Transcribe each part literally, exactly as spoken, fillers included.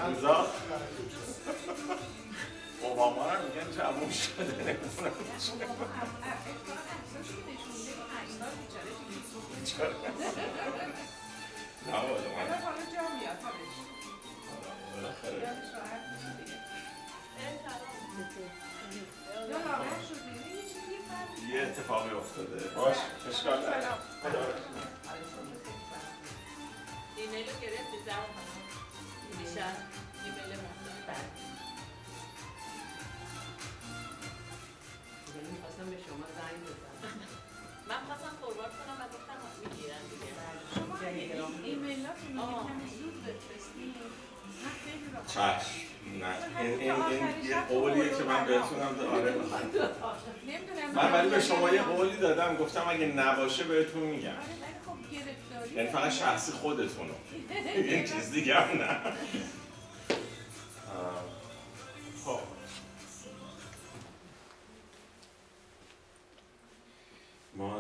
روزا بابا هم میگن جوون شده نمیدونم چرا نه والا من حالا جا میاد بالاخره یا لاغر شدی یه چیزی فرد یه اتفاقی افتاده باش اشکال نداره ایمیل رو گرفتی زمان خانم دیشب ایمیل محتوی یعنی می‌خواستم به شما زنگ بزنم. من خواستم فوروارد کنم و گفتم میگیرن دیگه شما ایمیلاتون رو کمی زود بفرستین من خیلی راحت چشم نه این این این یه قولیه که من بهتونم داره نمیدونم من ولی به شما یه قولی دادم گفتم اگه نباشه بهتون میگم آره ولی خب گرفتاری یعنی فقط شخصی خودتونو این چیز دیگه هم نه خب ما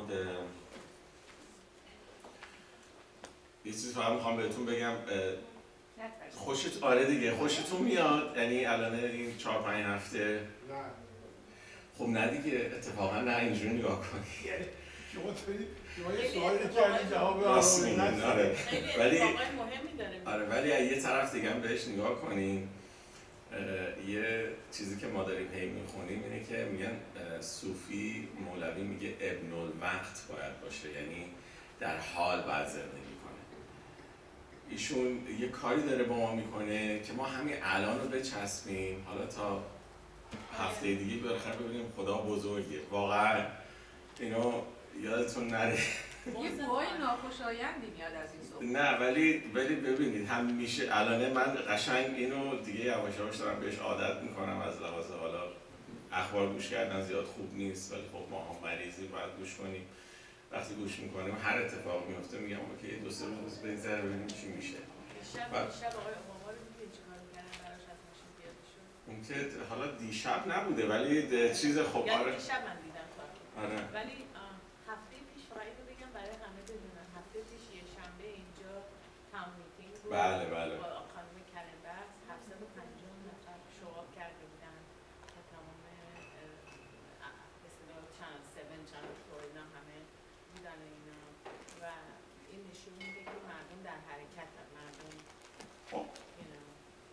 یه چیز فقط میخوام بهتون بگم خوشت آره دیگه خوشتون میاد یعنی الان این چهار پنج هفته خب نه دیگه اتفاقا نه اینجوری نگاه کنی شما توی شما یه سوالی کردی جواب راست میگین آره خیلی ولی اتفاقای مهمی داره آره ولی از یه طرف دیگه هم بهش نگاه کنیم یه چیزی که ما داریم هی میخونیم اینه که میگن صوفی مولوی میگه ابن الوقت باید باشه یعنی در حال باید زندگی کنه ایشون یه کاری داره با ما میکنه که ما همین الان رو بچسبیم حالا تا هفته دیگه بالاخره ببینیم خدا بزرگه واقعا اینو یادتون نره یه بوهای ناخوشایندی میاد از این صحبت نه ولی ولی ببینید هم میشه الان من قشنگ اینو دیگه یواش یواش دارم بهش عادت میکنم از لحاظ حالا اخبار گوش کردن زیاد خوب نیست ولی خب ما هم مریضی باید گوش کنیم وقتی گوش میکنیم هر اتفاق میفته میگم اوکی دو سه روز بگذره ببینیم چی میشه دیشب دیشب آقای اوباما رو دیدی چیکار کردن براش از ماشین پیاده شد اون که حالا دیشب نبوده ولی چیز خب یعنی آره دیشب من دیدم کار آره ولی هفته پیش فقط اینو بگم برای همه بدونن هفته پیش یه شنبه اینجا تاون میتینگ بود بله بله با خانم کرنبرز هفتصد و پنجاه نفر شوآپ کرده بودن و تمام به اصطلاح چند سون چند فور اینا همه بودن و اینا و این نشون میده که مردم در حرکتن مردم خب you know.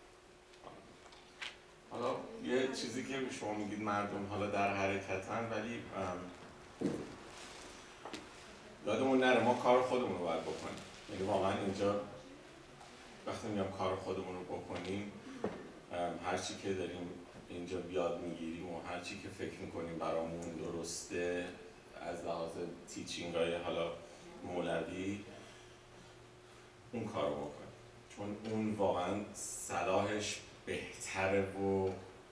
حالا یه چیزی که شما میگید مردم حالا در حرکتن ولی یادمون نره ما کار خودمون رو باید بکنیم یعنی واقعا اینجا وقتی میگم کار خودمون رو بکنیم هر چی که داریم اینجا بیاد میگیریم و هر چی که فکر میکنیم برامون درسته از لحاظ تیچینگ های حالا مولوی اون کار رو بکنیم چون اون واقعا صلاحش بهتره و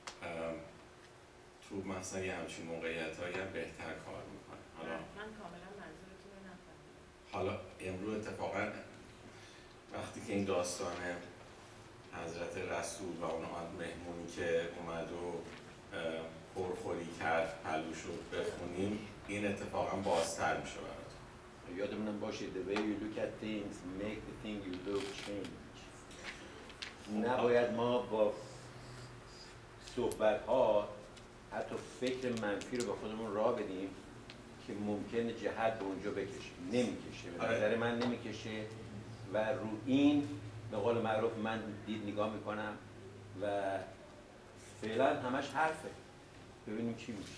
تو مثلا یه همچین موقعیت هایی هم بهتر کار میکنه حالا من کاملا منظورتون رو نفهمیدم حالا امروز اتفاقا وقتی که این داستان حضرت رسول و اون مهمونی که اومد و پرخوری کرد پلوش رو بخونیم این اتفاقا بازتر میشه براتون یادمونم باشه the way you look at things make the thing you look change نباید ما با صحبت ها حتی فکر منفی رو به خودمون راه بدیم که ممکنه جهت به اونجا بکشه نمیکشه به نظر من نمیکشه و رو این به قول معروف من دید نگاه میکنم و فعلا همش حرفه ببینیم چی میشه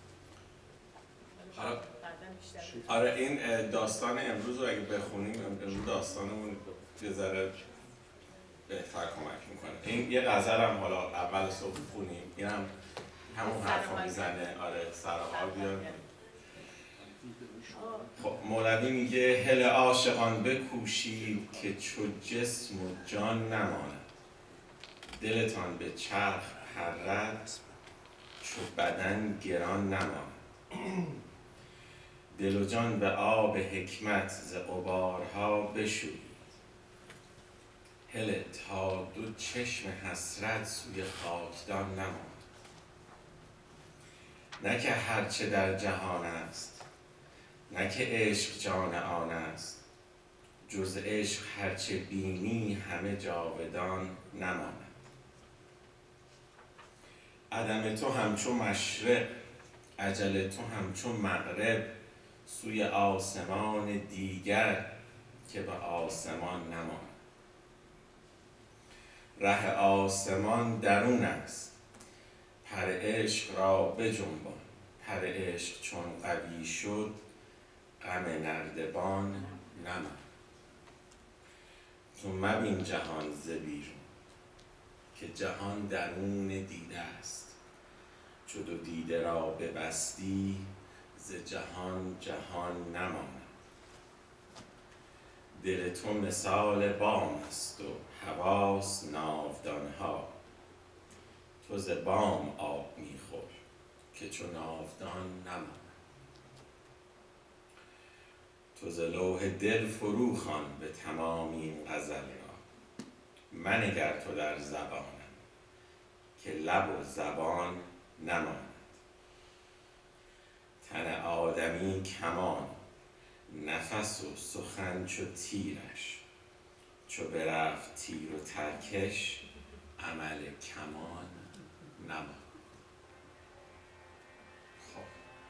آره آره این داستان امروز رو اگه بخونیم امروز داستانمون یه ذره بهتر کمک میکنه این یه غزل هم حالا اول صبح خونیم این هم همون حرفا میزنه آره سرحال بیان خب مولوی میگه هل عاشقان بکوشید که چو جسم و جان نماند دلتان به چرخ پرد چو بدن گران نماند دل و جان به آب حکمت ز غبارها بشویید هله تا دو چشم حسرت سوی خاکدان نماند نه که هرچه در جهان است نه که عشق جان آن است جز عشق هرچه بینی همه جاودان نماند عدم تو همچون مشرق، اجل تو همچون مغرب، سوی آسمان دیگر که به آسمان نماند. ره آسمان درون است، پر عشق را بجنبان، پر عشق چون قوی شد، غم نردبان نماند. تو مبین جهان ز بیرون، که جهان درون دیده است، چو دو دیده را ببستی، ز جهان جهان نماند. دل تو مثال بام است و حواس ناودانها، تو ز بام آب میخور که چو ناودان نماند. تو ز لوح دل فرو خوان به تمام این غزل را، منگر تو در زبانم که لب و زبان نماند. تن آدمی کمان، نفس و سخن چو تیرش، چو برفت تیر و ترکش، عمل کمان نماند. خب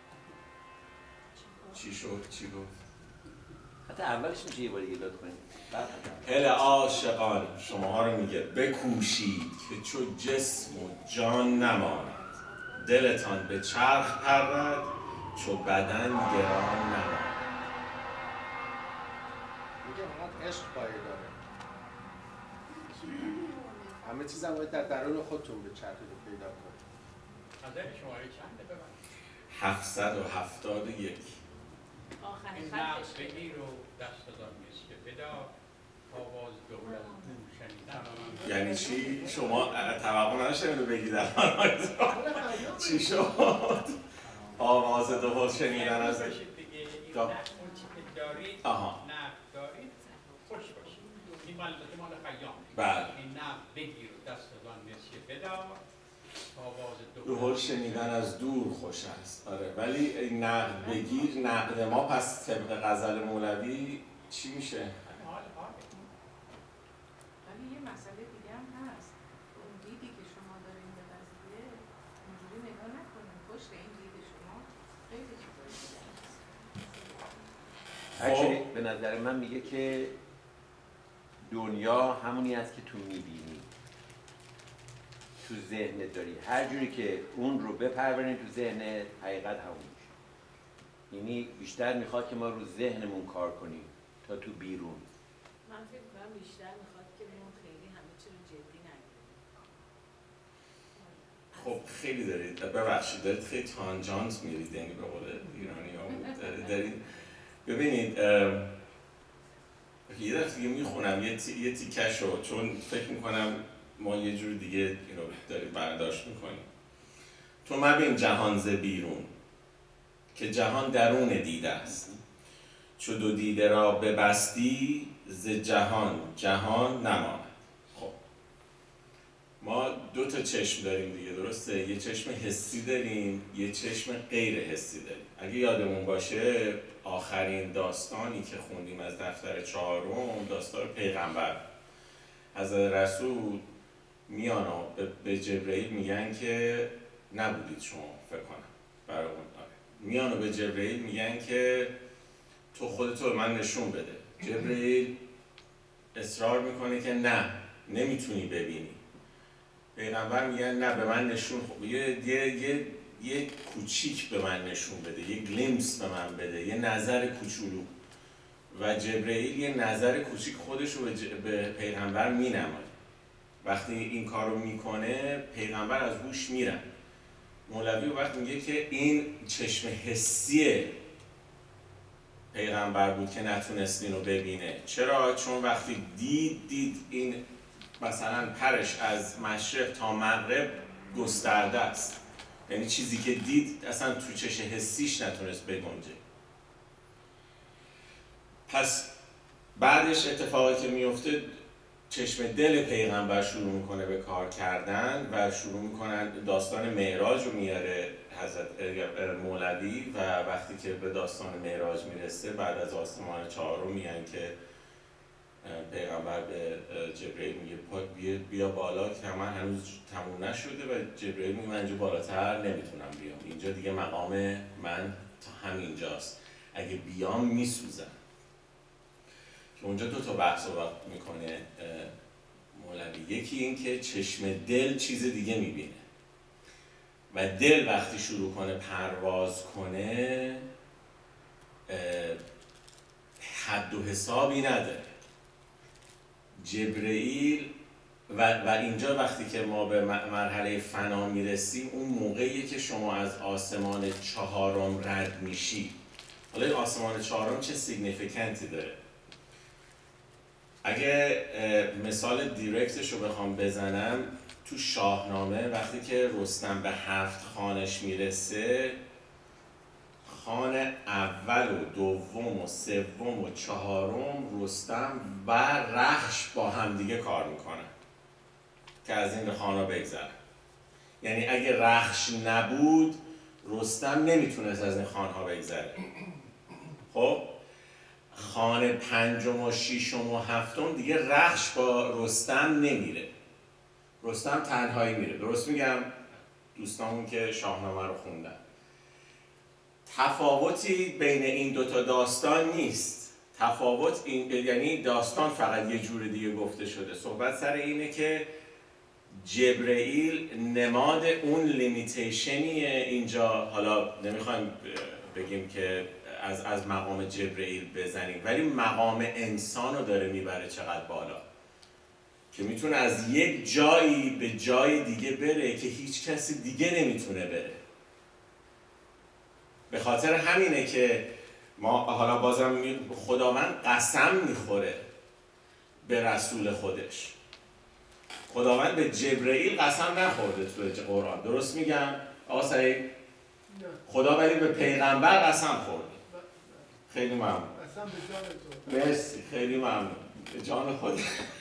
چی شد؟ چی گفت؟ حتی اولش میشه یه بار دیگه لطف کنید. هل عاشقان، شما رو میگه بکوشید که چو جسم و جان نماند، دلتان به چرخ پرد چو بدن گران نماند. میگه فقط عشق پایه داره، همه چیز هم باید در درون خودتون به چرخید و پیدا کنید. نظر شماره چنده ببند؟ هفتصد و هفتاد و یک. آخرین این خطش نقص بگیر و دست دادن نیست که بدا آواز دولت دور شنیدن. یعنی چی؟ شما توقع نداشتم اینو بگید الان. چی شد؟ آواز دوبار شنیدن از باشید دیگه، این دا. نقص اون چی که دارید، آها. نقص دارید، خوش باشید. این مال مال خیام. بله. این نقص بگیر و دست دادن نیست که بدا آواز دوبار دولت. شنیدن از دور خوش است. آره، ولی این نقد بگیر، نقد ما پس طبق غزل مولوی چی میشه؟ حال حال. ولی یه مسئله دیگه هم هست. اون دیدی که شما دارین به قضیه اینجوری نگاه نکنین، پشت این دید شما خیلی چیزایی دیگه هست. اکچولی به نظر من میگه که دنیا همونی است که تو میبینی، تو ذهنت داری، هر جوری که اون رو بپرورین تو ذهنت، حقیقت همون میشه. یعنی بیشتر میخواد که ما رو ذهنمون کار کنیم تا تو بیرون. من فکر کنم بیشتر میخواد که ما خیلی همه چی رو جدی نگیریم. خب خیلی دارید، ببخشید دارید خیلی تانجانت میرید، یعنی به قول ایرانی ها دارید. ببینید یه دفعه دیگه میخونم یه, تی، یه تیکش رو، چون فکر میکنم ما یه جور دیگه اینو داریم برداشت میکنیم. تو مبین جهان ز بیرون، که جهان درون دیده است، چو دو دیده را ببستی، ز جهان جهان نماند. خب ما دو تا چشم داریم دیگه، درسته؟ یه چشم حسی داریم، یه چشم غیر حسی داریم. اگه یادمون باشه آخرین داستانی که خوندیم از دفتر چهارم، داستان پیغمبر، حضرت رسول میان و به جبرئیل میگن که نبودید شما، فکر کنم برای اون آره. میان و به جبرئیل میگن که تو خودتو به من نشون بده. جبرئیل اصرار میکنه که نه، نمیتونی ببینی. پیغمبر میگن نه، به من نشون، خب یه یه یه یه کوچیک به من نشون بده، یه گلیمس به من بده، یه نظر کوچولو. و جبرئیل یه نظر کوچیک خودش رو به, ج... به پیغمبر مینماید. وقتی این کارو میکنه پیغمبر از هوش میرن. مولوی وقت میگه که این چشم حسی پیغمبر بود که نتونست اینو ببینه. چرا؟ چون وقتی دید دید این مثلا پرش از مشرق تا مغرب گسترده است، یعنی چیزی که دید اصلا تو چشم حسیش نتونست بگنجه. پس بعدش اتفاقی که میفته، چشم دل پیغمبر شروع میکنه به کار کردن و شروع میکنن داستان معراج رو میاره حضرت مولوی. و وقتی که به داستان معراج میرسه، بعد از آسمان چهارم میگن که پیغمبر به جبرئیل میگه بیا, بیا بالا که من هنوز تموم نشده و جبرئیل میگه من اینجا بالاتر نمیتونم بیام، اینجا دیگه مقام من تا همینجاست، اگه بیام میسوزم. که اونجا دو تا بحث رو میکنه مولوی. یکی این که چشم دل چیز دیگه میبینه و دل وقتی شروع کنه پرواز کنه حد و حسابی نداره. جبرئیل و, و اینجا وقتی که ما به مرحله فنا میرسیم اون موقعیه که شما از آسمان چهارم رد میشی. حالا این آسمان چهارم چه سیگنیفیکنتی داره؟ اگه مثال دیرکتش رو بخوام بزنم، تو شاهنامه وقتی که رستم به هفت خانش میرسه، خان اول و دوم و سوم و چهارم رستم و رخش با هم دیگه کار میکنن که از این خانا بگذرن. یعنی اگه رخش نبود رستم نمیتونست از این خانها بگذره. خب خان پنجم و ششم و هفتم دیگه رخش با رستم نمیره، رستم تنهایی میره. درست میگم دوستانمون که شاهنامه رو خوندن؟ تفاوتی بین این دوتا داستان نیست. تفاوت این یعنی داستان فقط یه جور دیگه گفته شده. صحبت سر اینه که جبرئیل نماد اون لیمیتیشنیه اینجا. حالا نمیخوایم بگیم که از از مقام جبرئیل بزنیم، ولی مقام انسان رو داره میبره چقدر بالا که میتونه از یک جایی به جای دیگه بره که هیچ کسی دیگه نمیتونه بره. به خاطر همینه که ما حالا بازم خداوند قسم میخوره به رسول خودش. خداوند به جبرئیل قسم نخورده تو قرآن، درست میگم آقا سعید؟ خدا ولی به پیغمبر قسم خورده. خیلی ممنون. قسم به جان تو. مرسی، خیلی ممنون. به جان خود.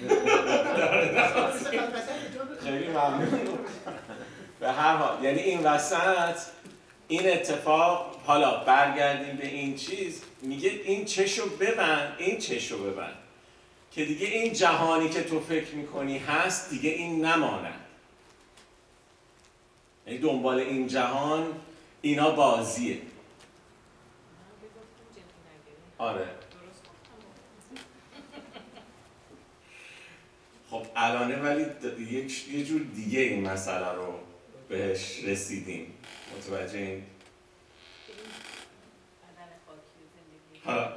خیلی ممنون. به هر حال یعنی این وسط این اتفاق، حالا برگردیم به این چیز، میگه این چشو ببند، این چشو ببند که دیگه این جهانی که تو فکر میکنی هست دیگه این نماند. یعنی دنبال این جهان اینا بازیه. آره. خب الانه ولی یک یه جور دیگه این مسئله رو بهش رسیدیم. متوجه این؟ حالا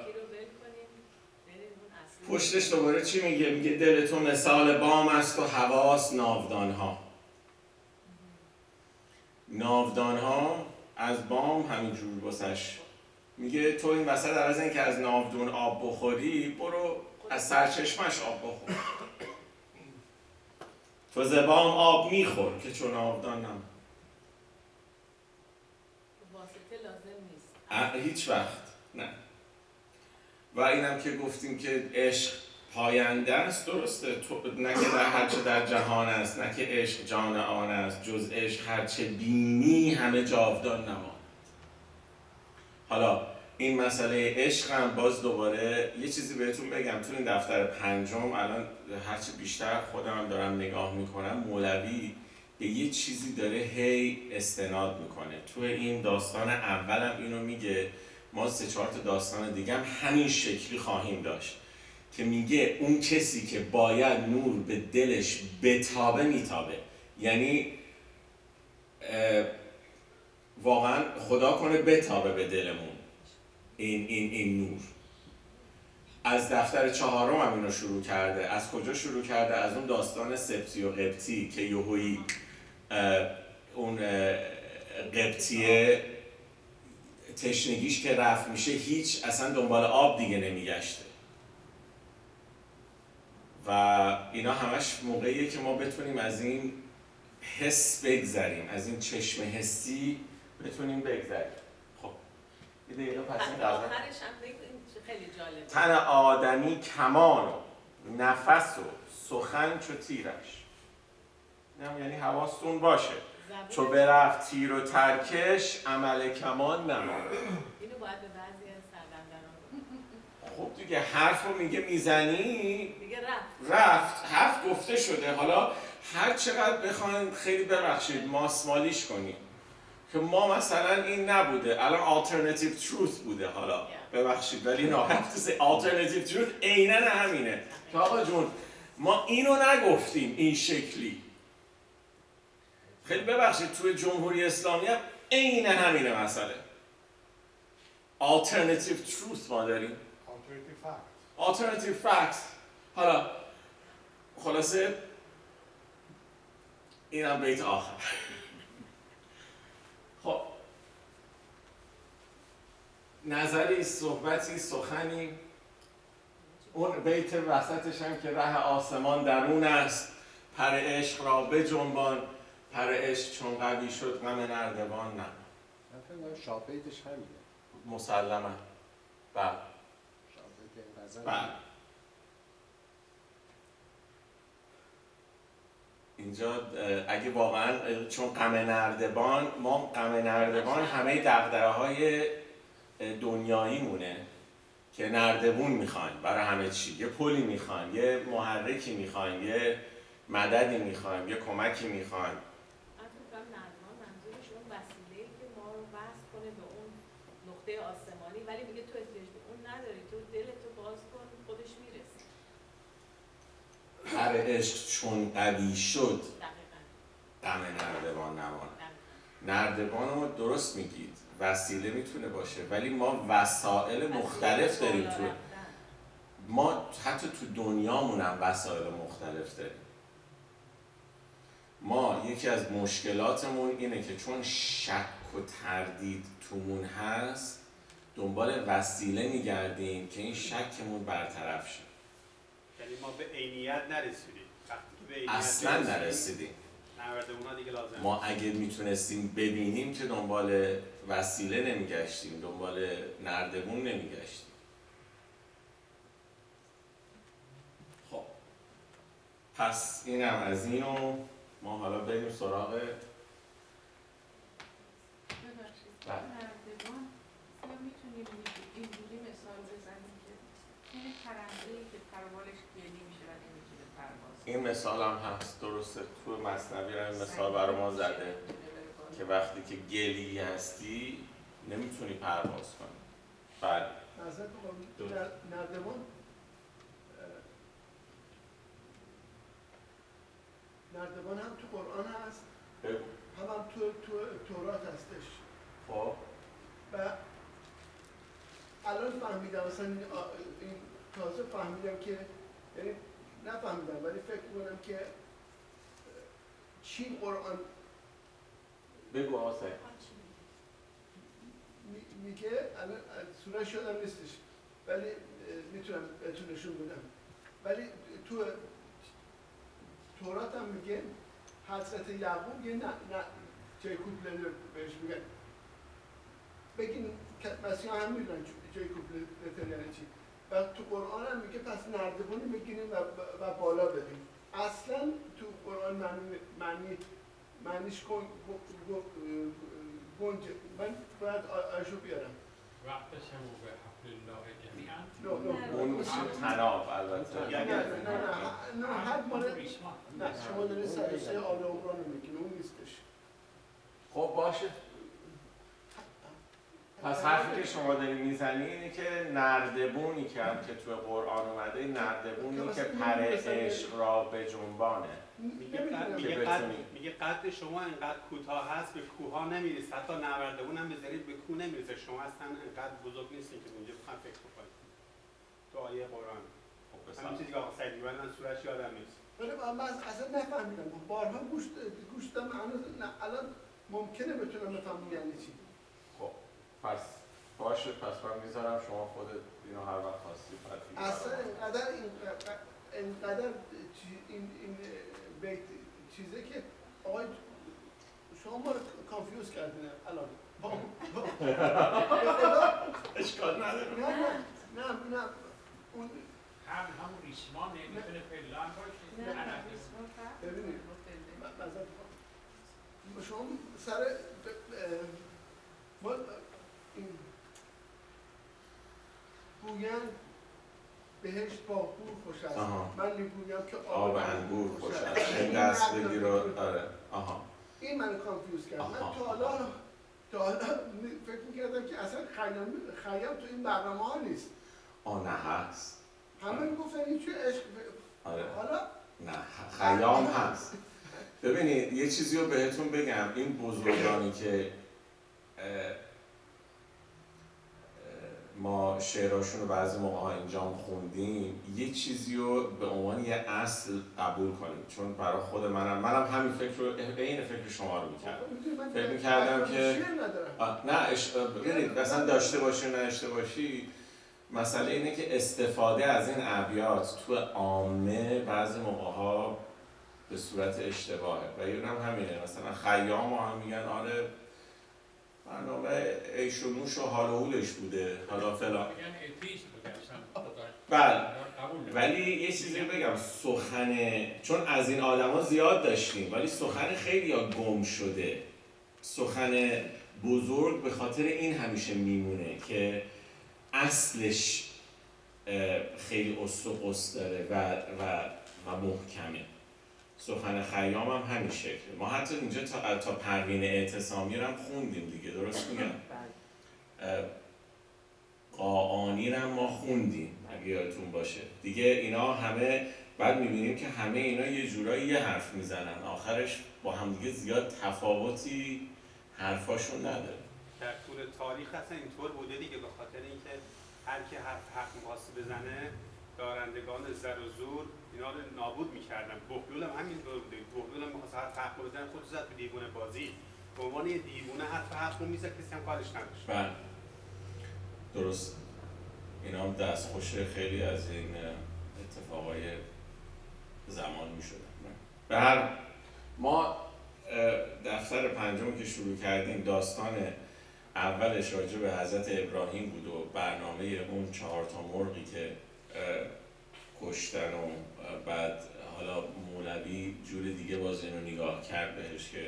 پشتش دوباره چی میگه؟ میگه دل تو مثال بام است و حواس ناودان ها. ناودان ها از بام همینجور باسش میگه تو این وسط در از این که از ناودون آب بخوری برو از سرچشمش آب بخور. تو زبام آب میخور که چون ناودان نم. واسطه لازم نیست. هیچ وقت نه. و اینم که گفتیم که عشق پاینده است، درسته، تو نه که در هرچه در جهان است، نه که عشق جان آن است، جز عشق هرچه بینی همه جاودان نماند. حالا این مسئله عشق هم باز دوباره یه چیزی بهتون بگم، تو این دفتر پنجم الان هرچی بیشتر خودم هم دارم نگاه میکنم، مولوی به یه چیزی داره هی استناد میکنه. تو این داستان اولم اینو میگه، ما سه چهار تا داستان دیگه هم همین شکلی خواهیم داشت که میگه اون کسی که باید نور به دلش بتابه میتابه. یعنی واقعا خدا کنه بتابه به دلمون این این این نور. از دفتر چهارم هم اینو شروع کرده. از کجا شروع کرده؟ از اون داستان سبتی و قبطی که یهویی اون قبطیه تشنگیش که رفت میشه هیچ اصلا دنبال آب دیگه نمیگشته و اینا همش موقعیه که ما بتونیم از این حس بگذریم، از این چشم حسی بتونیم بگذریم. خب یه دقیقه پس این قضا آخرش هم خیلی جالبه. تن آدمی کمان و نفس و سخن چو تیرش. یعنی حواستون باشه چو برفت تیر و ترکش عمل کمان نماند. اینو باید به بعضی از سردمداران خب دیگه حرف رو میگه میزنی دیگه رفت رفت، حرف گفته شده. حالا هر چقدر بخواین خیلی ببخشید ماسمالیش کنیم که ما مثلا این نبوده الان alternative truth بوده، حالا ببخشید ولی نه have to say alternative truth عیناً همینه که آقا جون ما اینو نگفتیم این شکلی. خیلی ببخشید توی جمهوری اسلامی هم عین همینه مسئله. alternative truth ما داریم، Alternative fact. alternative facts. حالا خلاصه اینم بیت آخر. خب نظری، صحبتی، سخنی، اون بیت وسطش هم که ره آسمان درون است، پر عشق را بجنبان، پر عشق چون قوی شد غم نردبان نه. من فکر می‌کنم شاپیتش همینه. مسلماً. بله. شاپیت این غزل. بله. اینجا اگه واقعا چون غم نردبان، ما غم نردبان همه دغدغه‌های دنیایی مونه که نردبون میخواین برای همه چی، یه پلی میخواین، یه محرکی میخواین، یه مددی میخواین، یه کمکی میخواین. من فکر کنم نردبان منظورش اون وسیله‌ای که ما رو وصل کنه به اون نقطه آسمانی، ولی میگه تو احتیاج به اون نداری، تو دلتو باز کن خودش میرسه. پر عشق چون قوی شد دقیقاً. غم نردبان نمان. دقیقاً. نردبان رو درست میگید، وسیله میتونه باشه ولی ما وسایل مختلف داریم تو، ما حتی تو دنیامون هم وسایل مختلف داریم. ما یکی از مشکلاتمون اینه که چون شک و تردید تومون هست دنبال وسیله میگردیم که این شکمون برطرف شه. یعنی ما به عینیت نرسیدیم. وقتی که به عینیت اصلا نرسیدیم. نردبونا دیگه لازم. ما اگه میتونستیم ببینیم که دنبال وسیله نمیگشتیم، دنبال نردبون نمیگشتیم. خب پس اینم از اینو ما حالا بریم سراغ ببخشید بله. نردبان یا میتونیم اینجوری مثال بزنیم که این پرنده‌ای که پروالش گلی میشه و نمیتونه پرواز کنه. این مثال هم هست، درسته تو مثنوی هم این مثال برای ما زده که وقتی که گلی هستی نمیتونی پرواز کنی. بله نظر بکنم نردبان نردبان هم تو قرآن هست، بگو. هم هم تو تو تورات هستش. خب و الان فهمیدم مثلا این, این تازه فهمیدم که یعنی نفهمیدم ولی فکر می‌کنم که چین قرآن بگو آسه می- میگه الان سوره شدم نیستش ولی میتونم بهتون نشون بدم، ولی تو تورات هم میگه حضرت یعقوب یه نه نه جیکوب لتر بهش میگن، بگین مسیحا هم میدونن جیکوب لتر یعنی چی، و تو قرآن هم میگه پس نردبونی بگیریم و, و بالا بریم. اصلا تو قرآن معنی معنی معنیش کن گنج من باید آیشو بیارم. وقت سمو به حفل الله جمیعا نه نه اون میشه تناب البته. نه نه نه نه حد مال نه شما دارید سایه آل عمران رو میگین اون نیستش. خب باشه. پس حرفی که شما داری میزنی اینه که نردبونی که هم که توی قرآن اومده نردبونی که پر عشق را به جنبانه. میگه قد میگه قد میگه قد شما انقدر کوتاه هست به کوه نمیرسه، حتی نردبون هم بذارید به کوه نمیرسه، شما اصلا انقدر بزرگ نیستین که اونجا بخوام فکر بکنید. تو آیه قرآن. خب همین چیزی که آقا سعید میگن من سوره‌اش یادم نیست. ولی من اصلا نفهمیدم. بارها گوش گوش دادم هنوز الان ممکنه بتونم بفهمم یعنی چی. خب پس باشه، پس من میذارم شما خودت اینو هر وقت خواستی فتحی. اصلا اینقدر اینقدر این این بیت چیزه که آقای شما ما رو کانفیوز کردین الان. اشکال نداره. نه نه نه نه اون هم همون ریسمانه میتونه پلان باشه. نه عربی. ریسمان فرق ببینید با پله. مثلا شما سر ما این گویند بهشت با بور خوش است. آها. من میگویم که آب انگور خوش است. این دست بگیر و آره. آها. این منو کانفیوز کرد. من آها. تا حالا تا حالا فکر می‌کردم که اصلا خیام خیام تو این برنامه ها نیست. آه نه هست. همه میگفتن این چه عشق. آره. حالا نه خیام هست. ببینید یه چیزی رو بهتون بگم، این بزرگانی که اه، اه، ما شعرهاشون رو بعضی موقع ها اینجا خوندیم، یه چیزی رو به عنوان یه اصل قبول کنیم، چون برای خود منم منم همین فکر رو این فکر شما رو میکردم. فکر میکردم که نه اش... ببینید مثلا داشته باشی نه داشته باشی، مسئله اینه که استفاده از این ابیات تو عامه بعضی موقع ها به صورت اشتباهه و این هم همینه. مثلا خیام هم میگن آره برنامه عیش و نوش و حال و حولش بوده حالا فلان، بله. ولی یه چیزی بگم، سخن چون از این آدما زیاد داشتیم ولی سخن خیلی ها گم شده. سخن بزرگ به خاطر این همیشه میمونه که اصلش خیلی است و قصد داره و, و, و محکمه. سخن خیام هم همین شکله. ما حتی اینجا تا, تا پروین اعتصامی رو هم خوندیم دیگه، درست میگم؟ قاآنی رو هم ما خوندیم اگه یادتون باشه دیگه. اینا همه بعد میبینیم که همه اینا یه جورایی یه حرف میزنن، آخرش با هم دیگه زیاد تفاوتی حرفاشون نداره. در طول تاریخ اصلا اینطور بوده دیگه، به خاطر اینکه هر کی حرف حق می‌خواست بزنه دارندگان زر و زور اینا رو نابود می‌کردن. بهلول هم همینطور بوده. بهلول هم می‌خواست حرف حق بزنه، خودش زد تو دیوونه بازی. به عنوان یه دیوونه حرف حق رو می‌زد، کسی هم کارش نداشت. بله. درست. اینا هم دستخوش خیلی از این اتفاقای زمان می‌شدن. به هر ما دفتر پنجم که شروع کردیم داستان اولش راجع به حضرت ابراهیم بود و برنامه اون چهار تا مرغی که کشتن و بعد حالا مولوی جور دیگه باز اینو نگاه کرد بهش که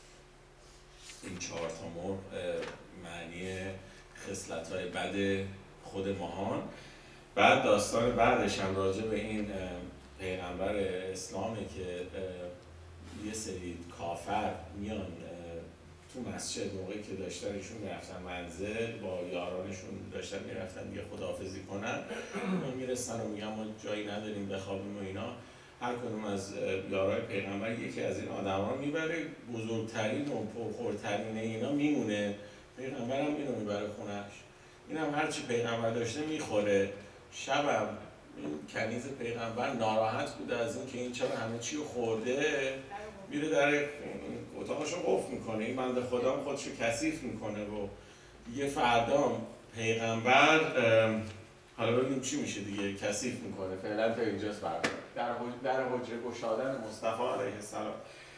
این چهار تا مرغ معنی خصلت‌های بد خود ماهان. بعد داستان بعدش هم راجع به این پیغمبر اسلامه که یه سری کافر میان تو مسجد موقعی که داشتن ایشون میرفتن منزل با یارانشون داشتن میرفتن دیگه خداحافظی کنن، میرسن و میگن ما جایی نداریم بخوابیم و اینا. هر کدوم از یارای پیغمبر یکی از این آدما رو میبره، بزرگترین و پرخورترین اینا میمونه، پیغمبر هم اینو میبره خونهش. این هم هرچی پیغمبر داشته میخوره. شبم این کنیز پیغمبر ناراحت بوده از این که این چرا همه چی رو خورده، میره در اتاقشو قفل میکنه. این بنده خدا خودشو کثیف میکنه و یه فردا پیغمبر حالا ببینیم چی میشه دیگه، کثیف میکنه. فعلا تا اینجاست برنامه. در در حجره گشادن مصطفی علیه السلام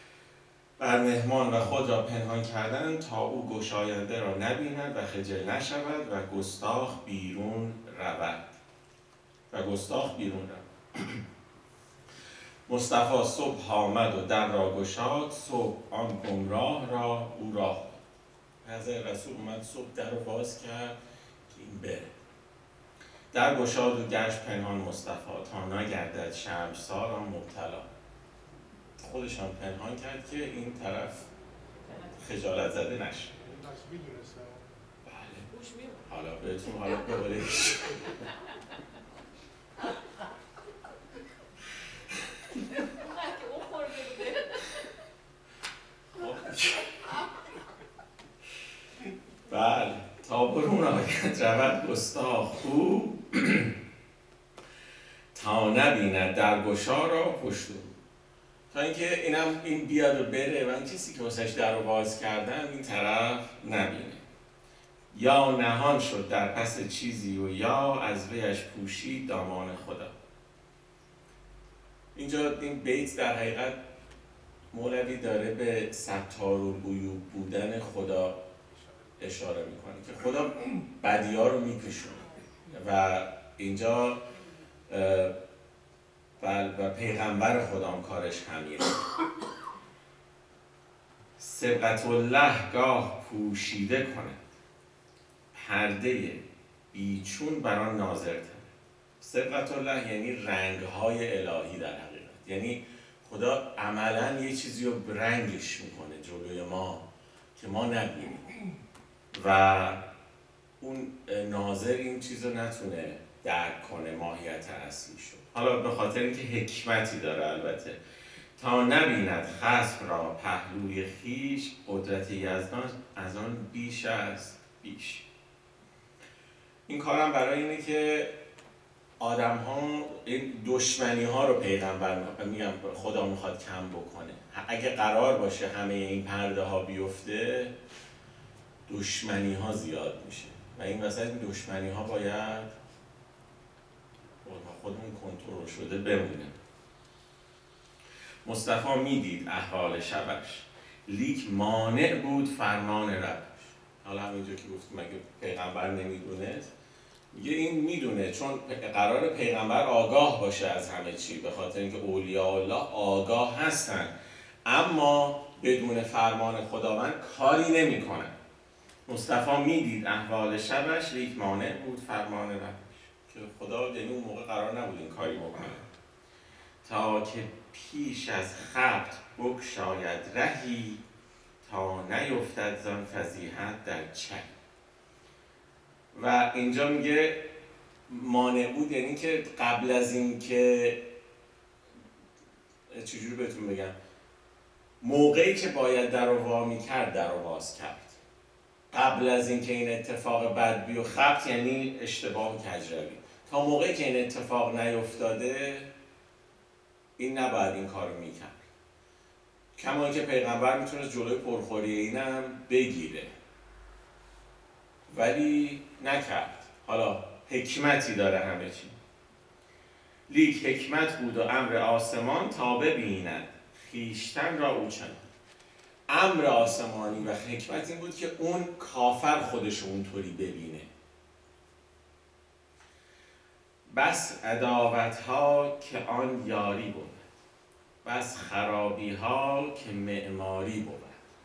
بر مهمان و خود را پنهان کردن تا او گشاینده را نبیند و خجل نشود و گستاخ بیرون رود و گستاخ بیرون رود. مصطفی صبح آمد و در را گشاد، صبح آن گمراه را او راه داد. حضرت رسول اومد صبح در رو باز کرد که این بره. در گشاد و گشت پنهان مصطفی تا نگردد شرمسار آن مبتلا. خودش هم پنهان کرد که این طرف خجالت زده نشه. بله. حالا بهتون حالا ببریش. بله. تا برون آید رود گستاخ او تا نبیند در گشا را پشت رو. تا اینکه اینم این بیاد و بره و این کسی که واسش در رو باز کردن این طرف نبینه. یا نهان شد در پس چیزی و یا از ویش پوشید دامان خدا. اینجا این بیت در حقیقت مولوی داره به ستارالعیوب بودن خدا اشاره میکنه که خدا بدی‌ها رو میکشونه و اینجا و پیغمبر خدا هم کارش همینه. سبقت الله گاه پوشیده کند پرده بیچون بر آن ناظر تنه. صبغت الله یعنی رنگ‌های الهی در حقیقت، یعنی خدا عملاً یه چیزی رو رنگش میکنه جلوی ما که ما نبینیم و اون ناظر این چیز رو نتونه درک کنه ماهیت اصلیش رو. حالا به خاطر اینکه حکمتی داره البته، تا نبیند خصم را پهلوی خیش، قدرت یزدان از آن بیش از بیش. این کارم برای اینه که آدم ها این دشمنی ها رو پیغمبر میگم خدا میخواد کم بکنه. اگه قرار باشه همه این پرده ها بیفته دشمنی ها زیاد میشه و این وسط این دشمنی ها باید خودمون کنترل شده بمونه. مصطفی میدید احوال شبش، لیک مانع بود فرمان ربش. حالا همینجا که گفتم مگه پیغمبر نمیدونست؟ میگه این میدونه، چون قرار پیغمبر آگاه باشه از همه چی، به خاطر اینکه اولیاء الله آگاه هستن اما بدون فرمان خداوند کاری نمیکنن. مصطفی میدید احوال شبش، لیک مانع بود فرمان ربش. که خدا در اون موقع قرار نبود این کاری بکنه تا که پیش از خبت بگشاید رهی، تا نیفتد زان فضیحت در چه. و اینجا میگه مانع بود یعنی که قبل از این که چجوری بهتون بگم، موقعی که باید در رو وا میکرد در رو باز کرد. قبل از این که این اتفاق بد بیو خبت یعنی اشتباه و کجروی، تا موقعی که این اتفاق نیفتاده این نباید این کارو میکرد. کما اینکه پیغمبر میتونه جلوی پرخوری اینم بگیره ولی نکرد. حالا حکمتی داره همه چی. لیک حکمت بود و امر آسمان تا ببیند خیشتن را او چنان. امر آسمانی و حکمت این بود که اون کافر خودش اونطوری ببینه. بس عداوت ها که آن یاری بود، بس خرابی ها که معماری بود.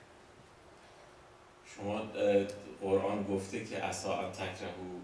شما قرآن گفته که عسی ان تکرهوا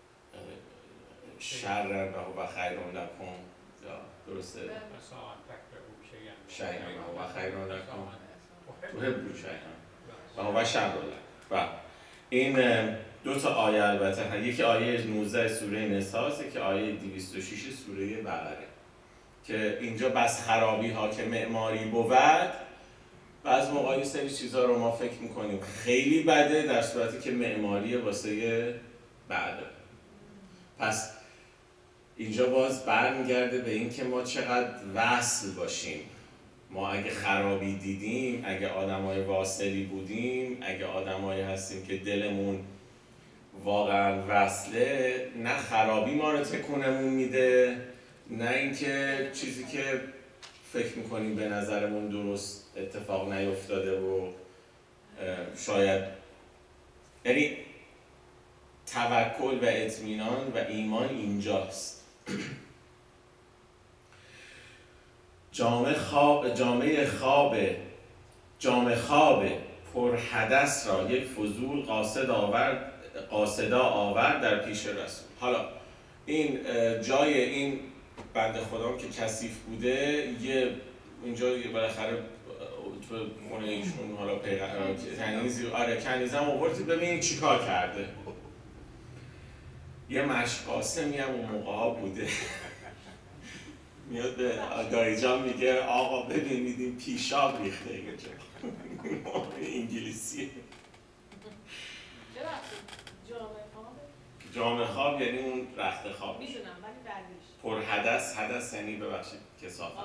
شرا و هو خیر لکم، درسته؟ عسی ان تکرهوا شیئا و هو خیر لکم تحبوا شیئا و هو شر لکم. و این دو تا آیه البته، یکی آیه نوزده سوره نساء که آیه دویست و شش سوره بقره، که اینجا بس خرابی ها که معماری بود. بعض موقع یه سری چیزا رو ما فکر میکنیم خیلی بده در صورتی که معماری واسه بعده. پس اینجا باز برمیگرده به این که ما چقدر وصل باشیم. ما اگه خرابی دیدیم، اگه آدمای واصلی بودیم، اگه آدمایی هستیم که دلمون واقعا وصله، نه خرابی ما رو تکونمون میده، نه اینکه چیزی که فکر میکنیم به نظرمون درست اتفاق نیفتاده و شاید، یعنی توکل و اطمینان و ایمان اینجاست. جامعه خواب جامعه خواب جامعه خواب پر حدث را یک فضول قاصد آورد قاصدا آورد در پیش رسول. حالا این جای این بنده خدا که کثیف بوده، یه اینجا بالاخره تو خونه ایشون حالا پیغمبر کنیزی آره کنیزم آوردید ببینید چیکار کرده. یه مشقاسمی هم اون موقع ها بوده میاد به آگاهی جان میگه آقا ببینید این پیشاب ریخته اینجا. انگلیسیه. جامعه خواب جامعه خواب یعنی اون رخت خواب میدونم ولی بعدیش پر حدث. حدث یعنی ببخشید کثافت.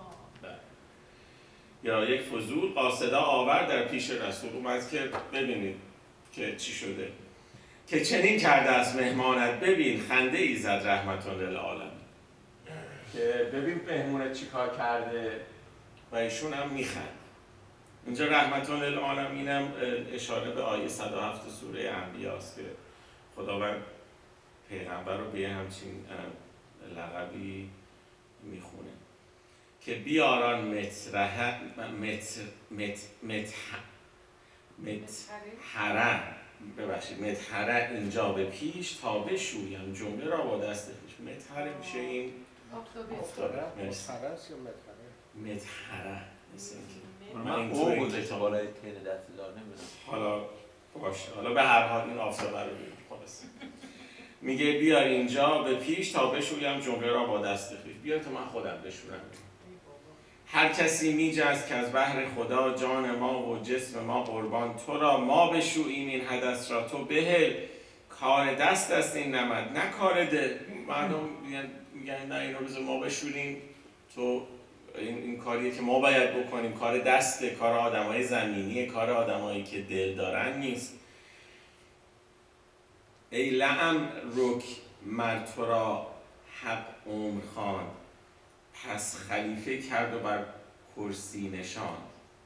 یا یک فضول قاصدا آورد در پیش رسول، اومد که ببینید که چی شده. که چنین کرده از مهمانت، ببین خنده ای زد رحمتون للعالمین. که ببین مهمونت چی کار کرده و ایشون هم میخند. اینجا رحمتون للعالمین هم اشاره به آیه صد و هفت سوره انبیاء است که خداوند پیغمبر رو به همچین لقبی میخونه که بیاران متره مت مت مت متحرن ببخشید متحره اینجا به پیش تا بشویم جمله را با دست خویش. متحره میشه این آفتابی. آفتابه. مرسی. متحره است یا متحره؟ متحره مثل اینکه من این او توی گذاشت کتاب. بالای تین دست دار نمیدونم. حالا باشه، حالا به هر حال این آفتابه رو ببین خلاص. میگه بیار اینجا به پیش تا بشویم جمله را با دست خویش. بیار تا من خودم بشورم. هر کسی میجست که از بحر خدا جان ما و جسم ما قربان تو را، ما بشوییم این حدث را تو بهل، کار دست است این نمد نه کار دل. مردم میگن میگن نه اینو بذار ما بشوریم، تو این, این کاریه که ما باید بکنیم، کار دسته، کار آدمای زمینیه، کار آدمایی که دل دارن نیست. ای لعم رک مر تو را حق عمر خواند، پس خلیفه کرد و بر کرسی نشاند.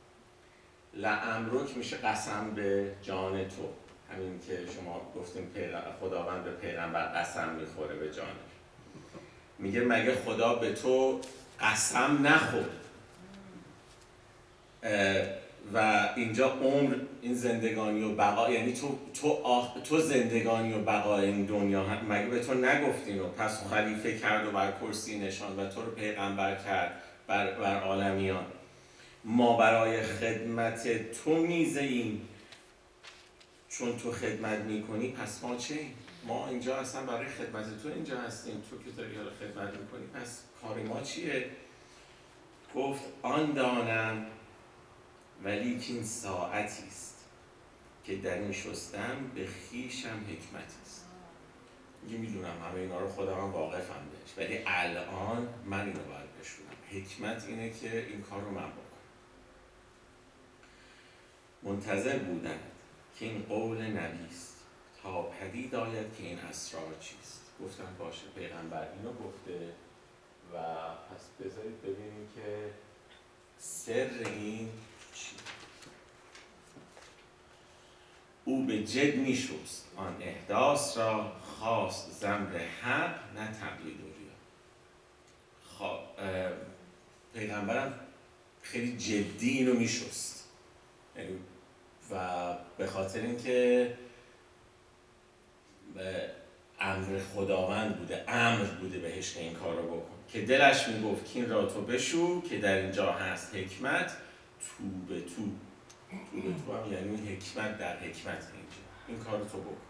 لعمرک میشه قسم به جان تو، همین که شما گفتیم خداوند به پیغمبر قسم میخوره به جانش. میگه مگه خدا به تو قسم نخورد؟ و اینجا عمر این زندگانی و بقا، یعنی تو تو آخ... تو زندگانی و بقا این دنیا مگه به تو نگفتین؟ و پس خلیفه کرد و بر کرسی نشاند و تو رو پیغمبر کرد بر, بر عالمیان. ما برای خدمت تو میزهیم، چون تو خدمت میکنی پس ما چه؟ ما اینجا اصلا برای خدمت تو اینجا هستیم، تو که داری حالا خدمت میکنی پس کار ما چیه؟ گفت آن دانم ولی که این ساعتی است که در این شستم به خیشم حکمتی است. میگه میدونم همه اینا رو خودم هم واقفم بهش، ولی الان من اینو باید بشونم. حکمت اینه که این کار رو من بکنم. منتظر بودند که این قول نبیست تا پدید آید که این اسرار چیست. گفتم باشه پیغمبر اینو گفته و پس بذارید ببینیم که سر این چی. او به جد می شست آن احداث را، خواست زمر حق نه تقلید و ریا. خب پیغمبرم خیلی جدی اینو می شست و به خاطر اینکه امر خداوند بوده، امر بوده بهش که این کار رو بکن، که دلش میگفت که این را تو بشو که در اینجا هست حکمت تو به تو. تو به تو هم یعنی حکمت در حکمت اینجا، این کار رو تو بکن.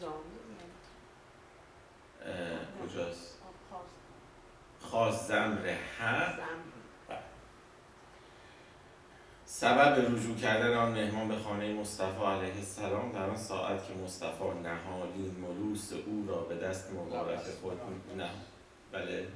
کجاست؟ خواست زمر حق. سبب رجوع کردن آن مهمان به خانه مصطفی علیه السلام در آن ساعت که مصطفی نهالین ملوس او را به دست مبارک خود نه بله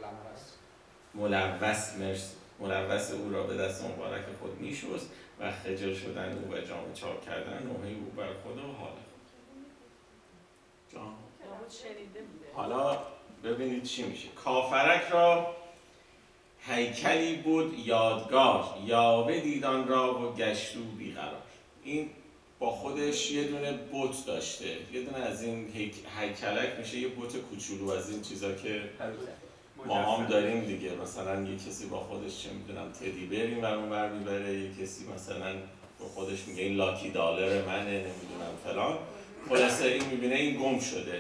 ملوث مرس ملوث او را به دست مبارک خود میشست و خجل شدن او و جامه چاک کردن نوحه او بر خود و حال خود. جان حالا ببینید چی میشه. کافرک را هیکلی بود یادگار، یاوه دیدان را و گشتو بیقرار. این با خودش یه دونه بت داشته، یه دونه از این هیک... هیکلک میشه یه بت کوچولو از این چیزا که ما هم داریم دیگه. مثلا یه کسی با خودش چه میدونم تدی بر این ور اون ور میبره، یه کسی مثلا با خودش میگه این لاکی دالر منه نمیدونم فلان. خلاصه این میبینه این گم شده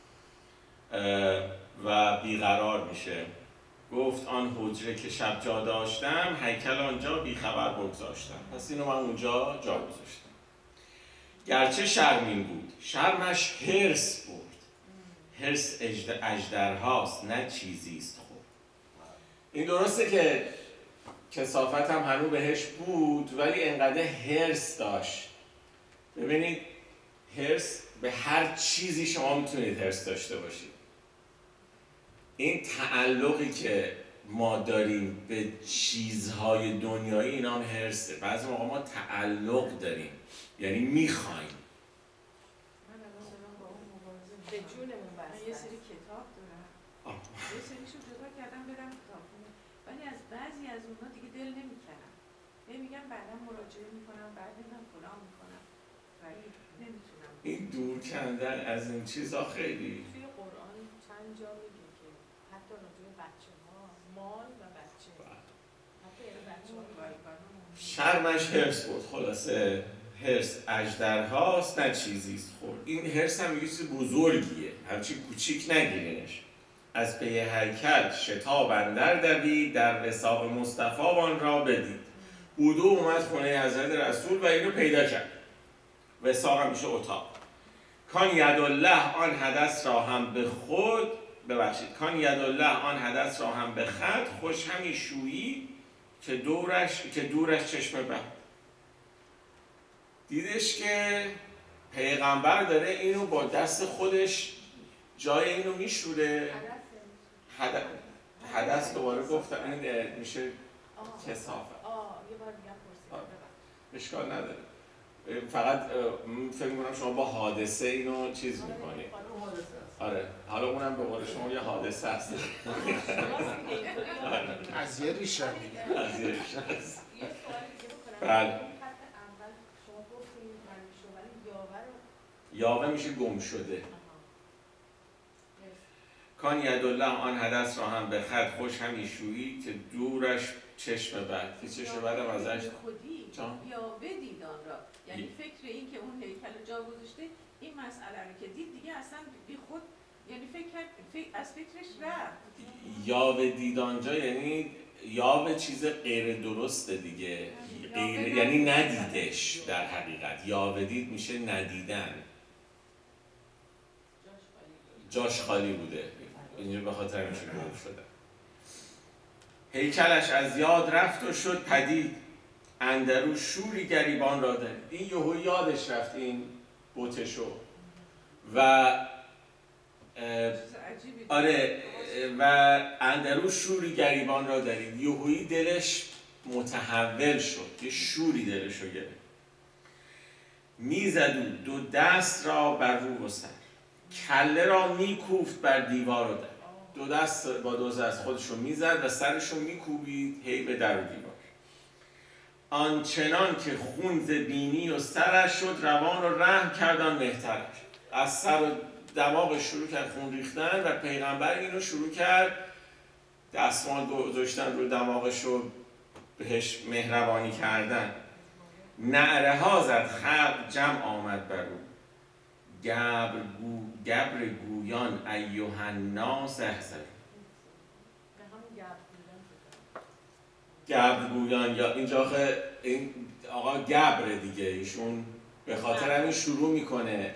و بیقرار میشه. گفت آن حجره که شب جا داشتم، هیکل آنجا بیخبر بگذاشتم. پس اینو من اونجا جا گذاشتم. گرچه شرمین بود، شرمش هرس بود. هرس اژدرهاست نه چیزیست خوب. این درسته که کثافت هم هنوز بهش بود، ولی انقدر هرس داشت. ببینید هرس به هر چیزی شما میتونید هرس داشته باشید. این تعلقی که ما داریم به چیزهای دنیایی اینا هم هرسه. بعضی موقع ما تعلق داریم، یعنی میخوایم. من الان دارم با اون مبارزه به جونمون من بسته. یه سری کتاب دارم، یه سریشو جدا کردم برم کتابخونه، ولی از بعضی از اونها دیگه دل نمیکنم. هی میگم بعدا مراجعه میکنم، بعد میگم فلان میکنم، ولی نمیتونم. این دور کندن از این چیزها خیلی توی قرآن چند جا میگه که حتی راجع به بچه ها، مال و بچه، حتی یعنی بچه ها شرمش حرص بود. خلاصه حرص اژدرهاست نه چیزیست خورد. این حرص هم یه چیز بزرگیه، همچین کوچیک نگیرینش. از پی هیکل شتاب اندر دوید، در وثاق مصطفی آن را بدید. بودو اومد خونه حضرت رسول و اینو پیدا کرد. وثاق هم میشه اتاق. کان یدالله آن حدث را هم به خود ببخشید کان یدالله آن حدث را هم به خط، خوش همی شویی که دورش که دورش چشم بد. دیدش که پیغمبر داره اینو با دست خودش جای اینو میشوره. حدث حدث دوباره گفتم این میشه کثافت. آه یه بار دیگه پرسیدم. اشکال نداره. فقط فکر می‌کنم شما با حادثه اینو چیز می‌کنید. آره، حالا اونم به قول شما یه حادثه هست. از یه ریشه میگه. از یه ریشه هست. یه سوالی دیگه بکنم. بله. خط اول شما گفتید من شما ولی یاوه رو یاوه میشه گم شده. کان یدالله آن حدث را هم به خط، خوش همی شویی که دورش چشم بد. که چشم بد هم ازش خودی جان؟ یا بدید آن را، یعنی فکر این که اون هیکل جا گذاشته این مسئله رو که دید دیگه اصلا بی خود، یعنی فکر کرد فکر از فکرش رفت. یاوه دید آنجا یعنی یاوه چیز غیر درسته دیگه، غیر یعنی ندیدش. در حقیقت یاوه دید میشه ندیدن، جاش خالی بوده، اینجا به خاطر میشه گم شده. هیکلش از یاد رفت و شد پدید، اندرو شوری گریبان را دارید. این یهو یادش رفت این بوتشو و آره و اندرو شوری گریبان را دارید. یهویی دلش متحول شد، یه شوری دلش رو گرفت. میزد و دو دست را بر رو و سر، کله را میکوفت بر دیوار و در. دو دست با دو دست خودش رو میزد و سرش رو میکوبید هی به در و دیوار. آنچنان که خون ز بینی و سرش شد، روان رو رحم کردن مهترش. از سر و دماغش شروع کرد خون ریختن و پیغمبر اینو شروع کرد دستمال گذاشتن رو دماغش رو بهش مهربانی کردن. نعره ها زد خلق جمع آمد بر او، گبر, گو، گبر گویان ایها الناس احذروا. گبر گویان یا اینجا این آقا گبره دیگه، ایشون به خاطر همین شروع میکنه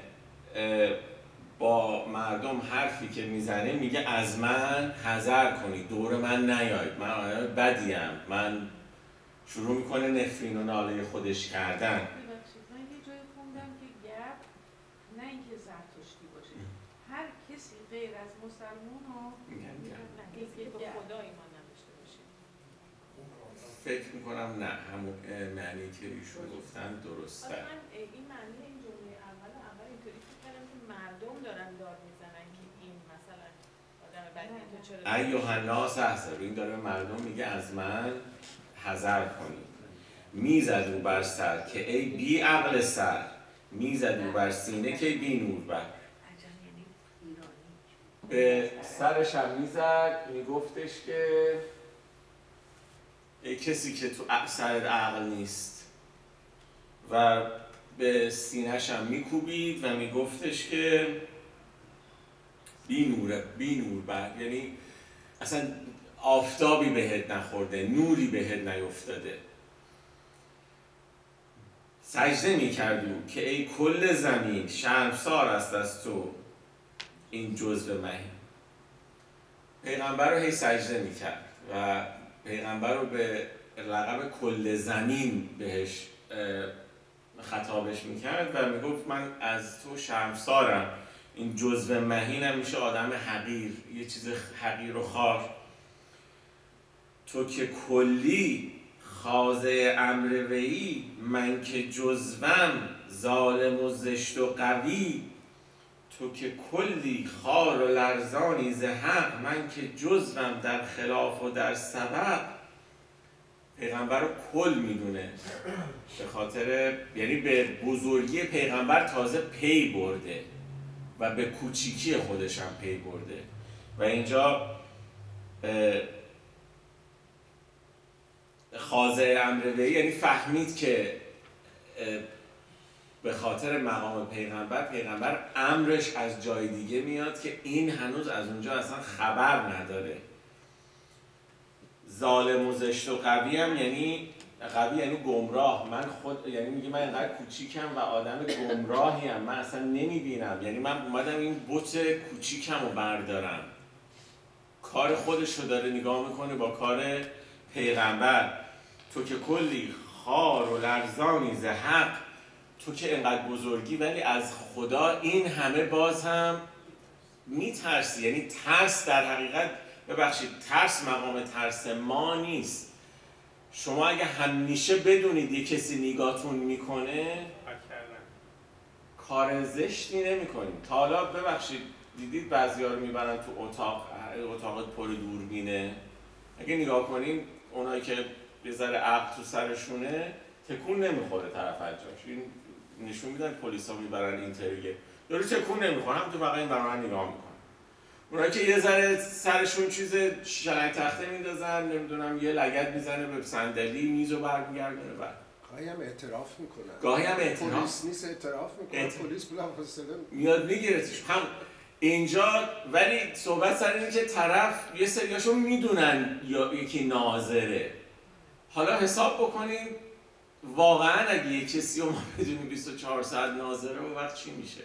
با مردم حرفی که میزنه میگه از من حذر کنید، دور من نیایید، من آدم بدیم. من شروع میکنه نفرین و ناله خودش کردن. ببخشید من یه جای خوندم که گبر نه اینکه زرتشتی باشه، هر کسی غیر از مسلمون رو میگن گبر. اینکه به خدا ایمان نداشته باشه. فکر میکنم نه همون معنی که ایشون گفتن درسته. آره من این معنی این جمله اول اول اینطوری فکر کردم که مردم دارن داد میزنن که این مثلا آدم بدی تو چرا ایها الناس احذروا، این داره مردم میگه از من حذر کنید. میزد او بر سر که ای بی عقل سر، میزد او بر سینه که بی نور بر. به سرش هم میزد، میگفتش که ای کسی که تو سرت عقل نیست، و به سینه‌ش هم میکوبید و میگفتش که بی نوره بی نور بر، یعنی اصلا آفتابی بهت نخورده، نوری بهت نیفتاده. سجده میکرد او که ای کل زمین شرمسار است از تو این جزو مهین. پیغمبر رو هی سجده میکرد و پیغمبر رو به لقب کل زمین بهش خطابش میکرد و میگفت من از تو شرمسارم، این جزو مهینم میشه آدم حقیر، یه چیز حقیر و خوار. تو که کلی خاضع امر وی، من که جزوم ظالم و زشت و قوی. تو که کلی خار و لرزانی ز حق، من که جزوم در خلاف و در سبق. پیغمبر رو کل میدونه به خاطر، یعنی به بزرگی پیغمبر تازه پی برده و به کوچیکی خودش هم پی برده و اینجا خاضع امر وی یعنی فهمید که به خاطر مقام پیغمبر، پیغمبر امرش از جای دیگه میاد که این هنوز از اونجا اصلا خبر نداره. ظالم و زشت و قوی هم یعنی قوی یعنی گمراه. من خود یعنی میگه من اینقدر کوچیکم و آدم گمراهی ام، من اصلا نمیبینم. یعنی من اومدم این بت کوچیکم رو بردارم. کار خودش رو داره نگاه میکنه با کار پیغمبر. تو که کلی خار و لرزانی ز حق، تو که اینقدر بزرگی ولی از خدا این همه باز هم میترسی. یعنی ترس در حقیقت، ببخشید، ترس مقام ترس ما نیست. شما اگه همیشه بدونید یه کسی نگاهتون میکنه کار زشتی نمیکنید. تا حالا ببخشید دیدید بعضیا رو میبرن تو اتاق، اتاق پر دوربینه، اگه نگاه کنین اونایی که یه ذره عقل تو سرشونه تکون نمیخوره طرف از جاش. این نشون میدن پلیسا میبرن اینتریگه، داره تکون نمیخوره، هم تو فقط این برای من نگاه میکنه. اونایی که یه ذره سرشون چیز شلنگ تخته میندازن، نمیدونم یه لگد میزنه به صندلی میزو برمیگردونه. بعد گاهی هم اعتراف میکنن. گاهی هم اعتراف پلیس نیست اعتراف میکنه. اعت... پلیس بلافاصله میاد میگیرتش. هم اینجا ولی صحبت سر اینه که طرف یه سریاشون میدونن یا یکی ناظره. حالا حساب بکنیم واقعا اگه یه کسی رو ما بدونیم بیست و چهار ساعت ناظره و وقت چی میشه؟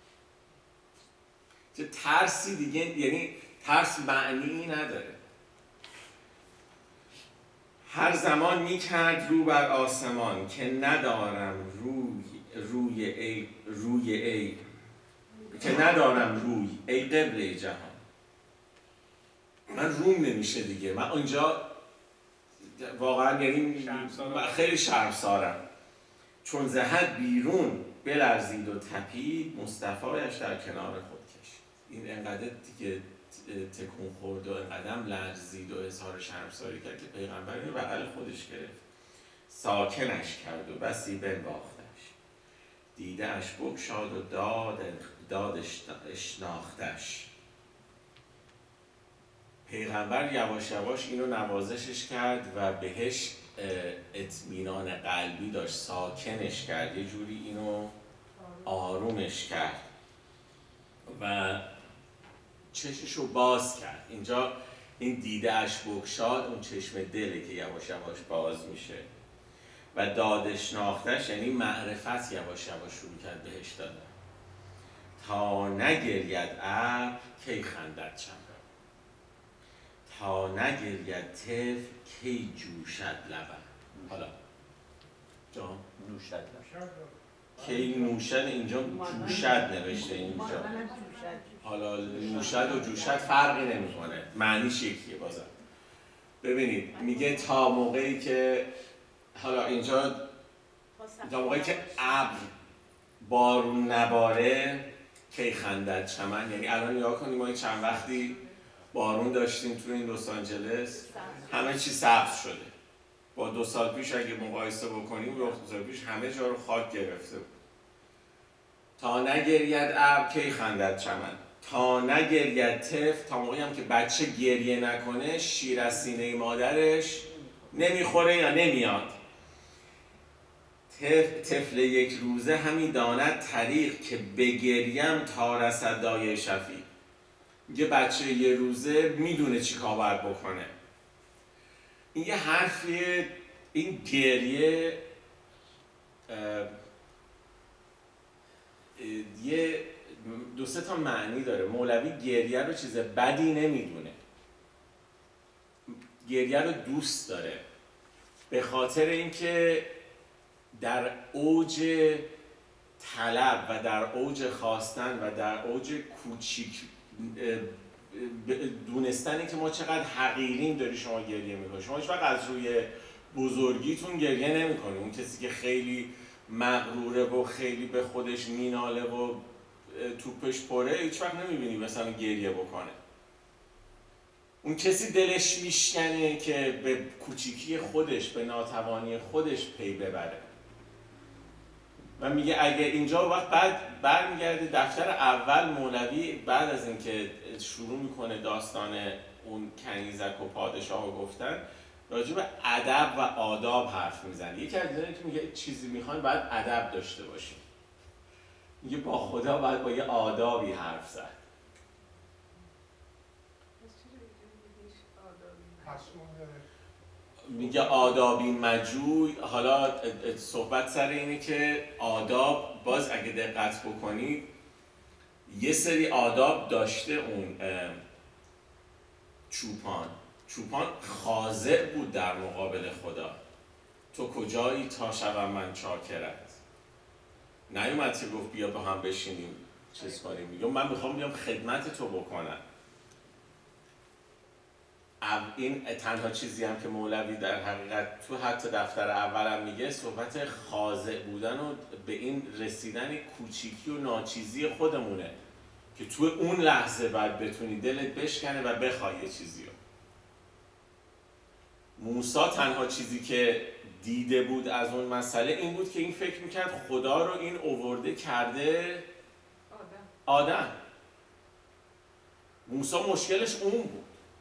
چه ترسی دیگه، یعنی ترس معنی نداره. هر زمان میکرد رو بر آسمان که ندارم روی روی ای روی ای که ندارم روی ای قبله جهان. من روم نمیشه دیگه. من اونجا واقعا یعنی خیلی شرمسارم. چون ز حد بیرون بلرزید و تپید، مصطفایش در کنار خود کشید. این انقدر دیگه تکون خورد و انقدر لرزید و اظهار شرمساری کرد که پیغمبر اینو بغل خودش گرفت، ساکنش کرد و بسی بنواختش، دیده‌اش بگشاد و داد دادش اشناختش. پیغمبر یواش یواش اینو نوازشش کرد و بهش اطمینان قلبی داشت، ساکنش کرد، یه جوری اینو آرومش کرد و چششو باز کرد. اینجا این دیده‌اش بگشاد، اون چشم دله که یواش یواش باز میشه و دادش ناختش یعنی معرفت یواش یواش شروع کرد بهش دادن. تا نگرید ابر کی خندد چمن، تا نگرید طفل کی جوشد لبن. حالا جا نوشد لبن، کی نوشد، اینجا جوشد نوشته اینجا. حالا نوشد و جوشد فرقی نمیکنه، معنیش یکیه. بازم ببینید میگه تا موقعی که، حالا اینجا تا موقعی که ابر بارون نباره کی خندد چمن. یعنی الان نگاه کنیم ما چند وقتی بارون داشتیم تو این لس آنجلس، همه چی سبز شده. با دو سال پیش اگه مقایسه بکنیم، دو سال پیش همه جا رو خاک گرفته بود. تا نگرید ابر کی خندد چمن، تا نگرید طفل، تا موقعی هم که بچه گریه نکنه شیر از سینه مادرش نمیخوره یا نمیاد. طفل یک روزه همی داند طریق، که بگریم تا رسد دایه شفیع. میگه بچه یه روزه میدونه چی کار باید بکنه. این یه حرفیه. این گریه یه دو سه تا معنی داره. مولوی گریه رو چیز بدی نمیدونه، گریه رو دوست داره، به خاطر اینکه در اوج طلب و در اوج خواستن و در اوج کوچیک دونستنی که ما چقدر حقیریم داری شما گریه میکنی. شما هیچ وقت از روی بزرگیتون گریه نمیکنی. اون کسی که خیلی مغروره و خیلی به خودش میناله و توپش پره هیچ وقت نمیبینی مثلا گریه بکنه. اون کسی دلش میشکنه که به کوچیکی خودش، به ناتوانی خودش پی ببره. و میگه اگه اینجا وقت بعد برمیگرده دفتر اول مولوی بعد از اینکه شروع میکنه داستان اون کنیزک و پادشاه رو گفتن، راجع به ادب و آداب حرف میزنه. یکی از اینایی که میگه چیزی میخوایم باید ادب داشته باشیم. میگه با خدا باید با یه آدابی حرف زد. پس چرا اینجوری بهش آدابی پس اون میگه آدابی مجوی. حالا صحبت سر اینه که آداب، باز اگه دقت بکنید یه سری آداب داشته اون چوپان. چوپان خاضع بود در مقابل خدا. تو کجایی تا شوم من چاکرت؟ نیومد که گفت بیا با هم بشینیم چیز کنیم. میگم من میخوام بیام خدمت تو بکنم. این تنها چیزی هم که مولوی در حقیقت تو حتی دفتر اولم میگه صحبت خاضع بودن و به این رسیدن کوچیکی و ناچیزی خودمونه که تو اون لحظه باید بتونی دلت بشکنه و بخوای یه چیزی رو. موسی تنها چیزی که دیده بود از اون مسئله این بود که این فکر میکرد خدا رو این اوورده کرده آدم. آدم. موسی مشکلش اون بود.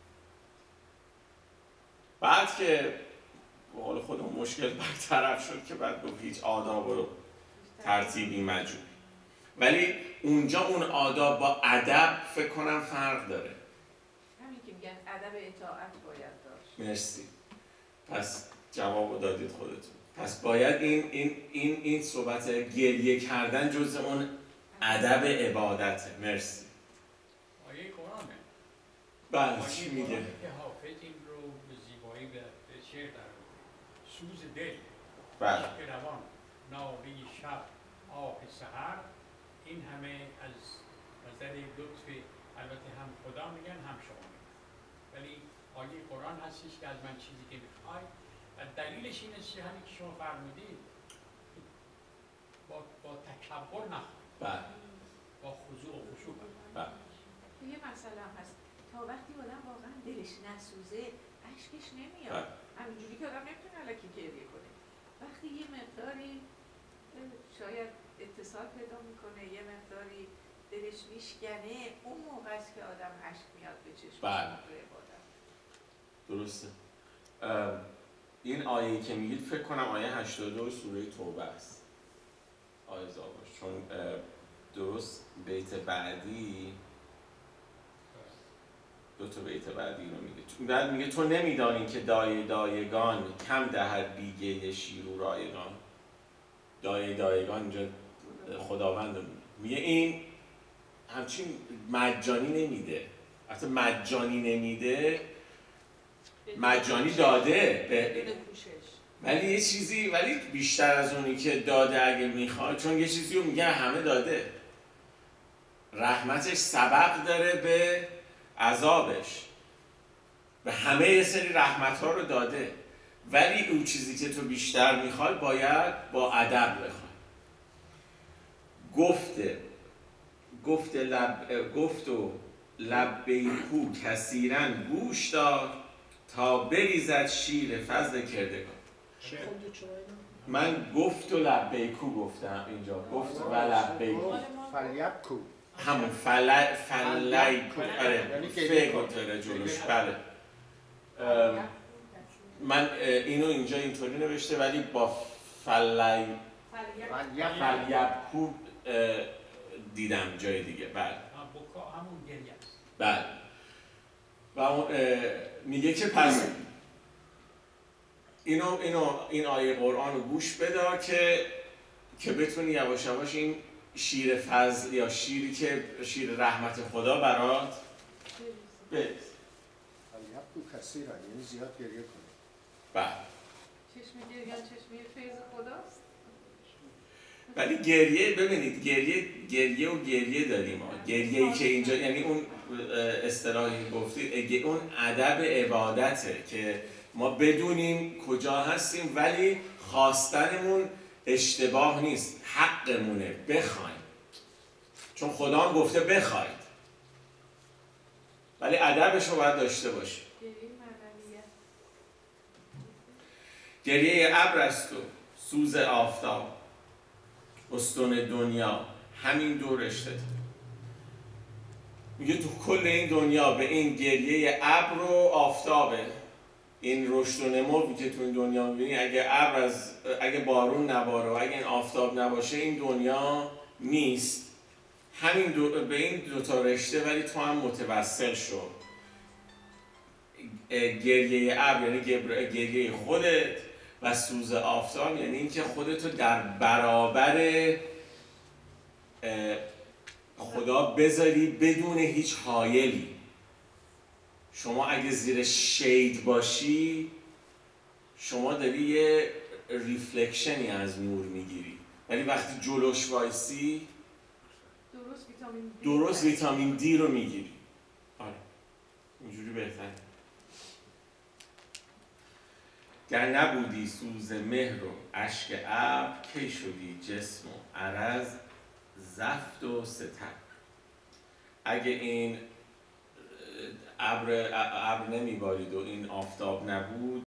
بعد که به قول خودمون مشکل برطرف شد که بعد گفت هیچ آداب رو ترتیبی مجبور. ولی اونجا اون آداب با ادب فکر کنم فرق داره. همین که میگن ادب اطاعت باید داشت. مرسی. پس جواب دادید خودتون. پس باید این این این این صحبت گریه کردن جز اون ادب عبادته. مرسی. آیه قرآنه. بله چی میگه؟ که حافظ این رو به زیبایی به شعر در سوز دل. بله. عشق روان، ناله شب، آه سحر، این همه از نظر لطف البته هم خدا میگن هم شما میگن. ولی آیه قرآن هستش که از من چیزی که میخوای و دلیلش این است که همین که شما فرمودید با, با تکبر نخواهید. بله. با خضوع و خشوع. بله. یه مسئله هم هست. تا وقتی آدم واقعا دلش نسوزه اشکش نمیاد. بله. همینجوری که آدم نمیتونه الکی گریه کنه. وقتی یه مقداری شاید اتصال پیدا میکنه، یه مقداری دلش میشکنه، اون موقع است که آدم اشک میاد به چشمش. بله. درسته. این آیه‌ای که میگید فکر کنم آیه هشتاد و دو سوره توبه است. آیه زاواش. چون درست بیت بعدی دو تا بیت بعدی رو میگه. بعد میگه تو نمیدانی که دایه دایگان کم دهد بیگه شیر و رایگان. دایه دایگان اینجا خداوند میگه این همچین مجانی نمیده. حتی مجانی نمیده، مجانی داده به ولی یه چیزی، ولی بیشتر از اونی که داده اگه میخواد، چون یه چیزی رو میگه همه داده. رحمتش سبق داره به عذابش. به همه یه سری رحمت ها رو داده، ولی اون چیزی که تو بیشتر میخوای باید با ادب بخوای. گفته گفته لب گفت و لبیکو کثیرا گوش دار تا بریزد شیر فضل کردگار. من گفت و لبیکو گفتم اینجا. گفت و لبیکو فلیبکو همون فل فلیکو. آره فیکو تره جلوش. بله. من اینو اینجا اینطوری نوشته ولی با فلی فلیبکو دیدم جای دیگه. بله. همون گریه است. بله. و میگه که پس اینو اینو این آیه قرآن رو گوش بده که که بتونی یواش یواش این شیر فضل یا شیری که شیر رحمت خدا برات بریز. فلیبکو کثیرا یعنی زیاد گریه کنه. بله. چشم گریان چشمی فیض خداست. ولی گریه ببینید گریه گریه و گریه داریم ها. گریه‌ای که اینجا یعنی اون اصطلاحی گفتی اون ادب عبادته که ما بدونیم کجا هستیم ولی خواستنمون اشتباه نیست، حقمونه بخوایم، چون خدا هم گفته بخواید، ولی ادبش رو باید داشته باشیم. گریه ابر است و سوز آفتاب، استون دنیا همین دو رشته. میگه تو کل این دنیا به این گریه ابر و آفتابه. این رشد و نمو که تو این دنیا میبینی، اگه ابر از اگه بارون نباره و اگه این آفتاب نباشه این دنیا نیست، همین دو به این دو تا رشته ولی تو هم متوسل شو. گریه ابر یعنی گریه خودت و سوز آفتاب یعنی اینکه خودتو در برابر خدا بذاری بدون هیچ حایلی. شما اگه زیر شید باشی شما داری یه ریفلکشنی از نور میگیری، ولی وقتی جلوش وایسی درست ویتامین دی درست ویتامین دی رو میگیری. آره اینجوری بهتره. گر نبودی سوز مهر و اشک ابر، کی شدی جسم و عرض زفت و ستر. اگه این ابر ابر نمیبارید و این آفتاب نبود